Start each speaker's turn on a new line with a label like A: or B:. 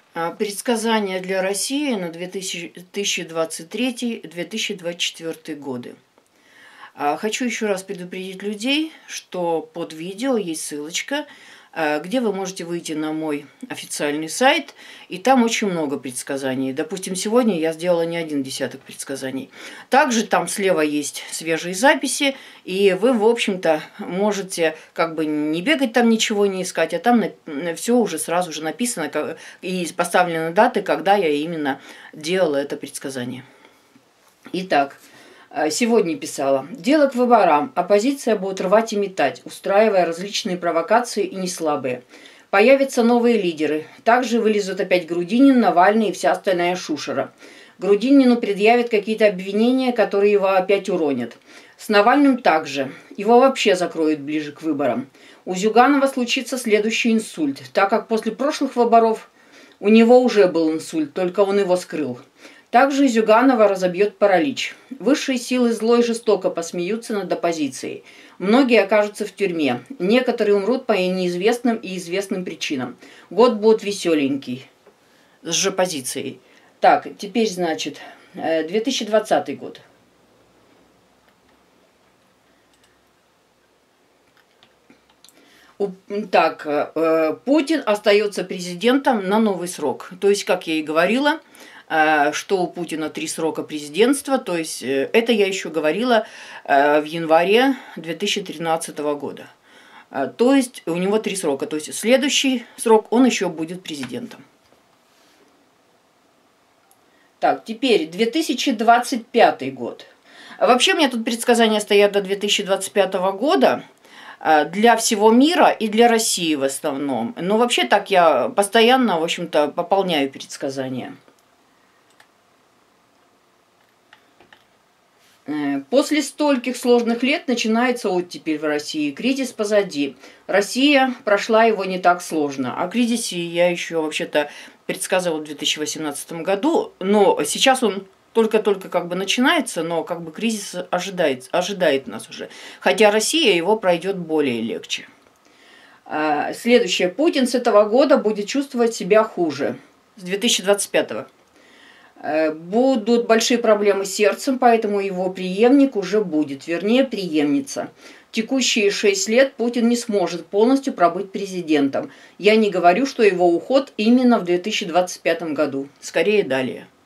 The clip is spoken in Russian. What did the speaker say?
A: Предсказания для России на 2023-2024 годы. Хочу еще раз предупредить людей, что под видео есть ссылочка, где вы можете выйти на мой официальный сайт, и там очень много предсказаний. Допустим, сегодня я сделала не один десяток предсказаний. Также там слева есть свежие записи, и вы, в общем-то, можете как бы не бегать там, ничего не искать, а там все уже сразу же написано и поставлены даты, когда я именно делала это предсказание. Итак, сегодня писала. Дело к выборам. Оппозиция будет рвать и метать, устраивая различные провокации и неслабые. Появятся новые лидеры. Также вылезут опять Грудинин, Навальный и вся остальная шушера. Грудинину предъявят какие-то обвинения, которые его опять уронят. С Навальным также. Его вообще закроют ближе к выборам. У Зюганова случится следующий инсульт, так как после прошлых выборов у него уже был инсульт, только он его скрыл. Также Зюганова разобьет паралич. Высшие силы зло и жестоко посмеются над оппозицией. Многие окажутся в тюрьме. Некоторые умрут по неизвестным и известным причинам. Год будет веселенький. С же позицией. Так, теперь, значит, 2020 год. Так, Путин остается президентом на новый срок. То есть, как я и говорила, что у Путина 3 срока президентства, то есть это я еще говорила в январе 2013 года. То есть у него 3 срока, то есть следующий срок он еще будет президентом. Так, теперь 2025 год. Вообще у меня тут предсказания стоят до 2025 года. Для всего мира и для России в основном. Но вообще так я постоянно, в общем-то, пополняю предсказания. После стольких сложных лет начинается оттепель в России. Кризис позади. Россия прошла его не так сложно. О кризисе я еще вообще-то предсказывала в 2018 году. Но сейчас он только-только как бы начинается, но как бы кризис ожидает нас уже. Хотя Россия его пройдет более легче. Следующее. Путин с этого года будет чувствовать себя хуже. С 2025. Будут большие проблемы с сердцем, поэтому его преемник уже будет, вернее, преемница. Текущие 6 лет Путин не сможет полностью пробыть президентом. Я не говорю, что его уход именно в 2025 году. Скорее далее.